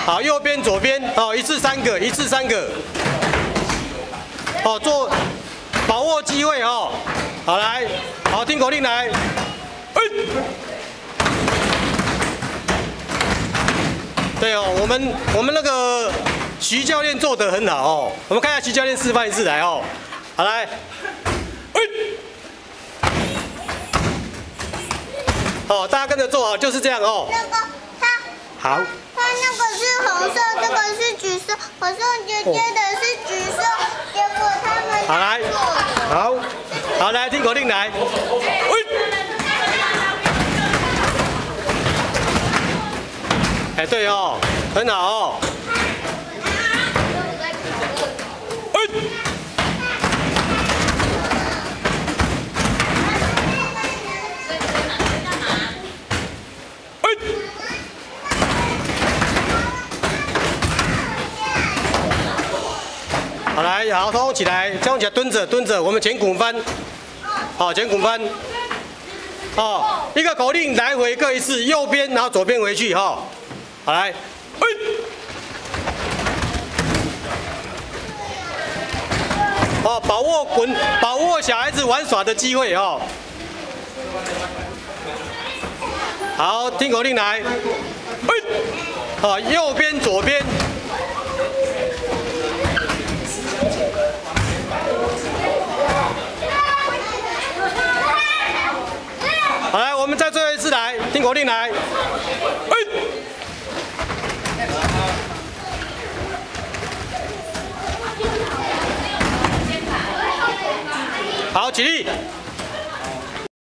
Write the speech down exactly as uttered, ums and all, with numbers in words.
好，右边、左边，好，一次三个，一次三个。好，做把握机会哦。好，来，好，听口令来。哎。对哦，我们我们那个徐教练做得很好哦。我们看一下徐教练示范一次来哦。好，来。哎。哦，大家跟着做好，就是这样哦。 那个他好。 他那个是红色，这个是橘色，可是姐姐的是橘色，结果他们好来，好，好来听口令来。哎，对哦，很好哦。好来，好，通起来，通起来，蹲着，蹲着，我们前滚翻，好，前滚翻，哦，一个口令来回各一次，右边，然后左边回去，哈、哦，好来，哎，哦，把握滚，把握小孩子玩耍的机会哦。好，听口令来，哎，好，右边，左边。好，来，我们再最后一次来，听口令来。哎，好，起立。